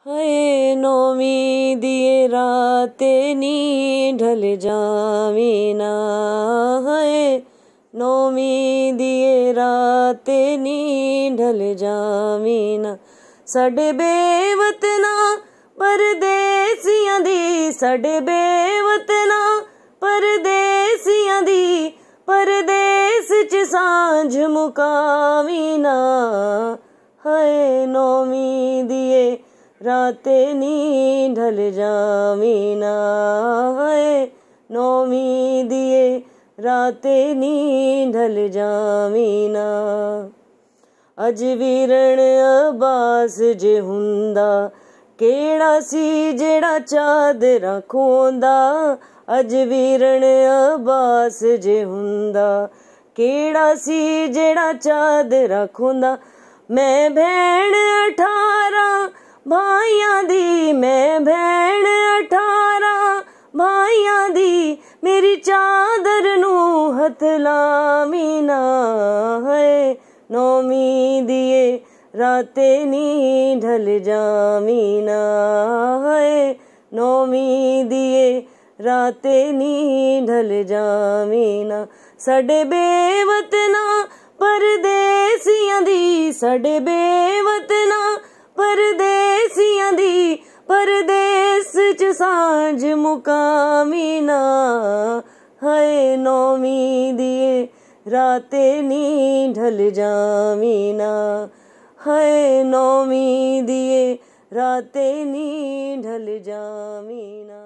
हाय नौमी दिए राते नी ढल जावी ना। हाय नौमी दिए राते नी ढल जावी ना। साडे बेवतना परदेसियां दी, साडे बेवतना परदेसियां दी, परदेस च सांझ मुकावी ना। हाय नौमी दिए राते नी ढल जावी ना। हाय नौमी दिए राते नी ढल जावी ना। अज वीरण अब्बास जे हुंदा, केड़ा सी जेड़ा चादरां खोंदा। अज वीरण अब्बास जे हुंदा, केड़ा सी जेड़ा चादरां खोंदा। मैं भैण 18 भाइयां दी, मैं भैण 18 भाइयां दी, मेरी चादर नू हथ लावी ना। है नौमी दिए राते नी ढल जावी ना। है नौमी दिए राते नी ढल जावी ना। साडे बेवतना परदेसियां दी, साडे बेवतना परदेसियां दी, परदेस च सांझ मुकावी ना। हाय नौमी दिए राते नी ढल जावी ना। हाय नौमी दिए राते नी ढल जावी ना।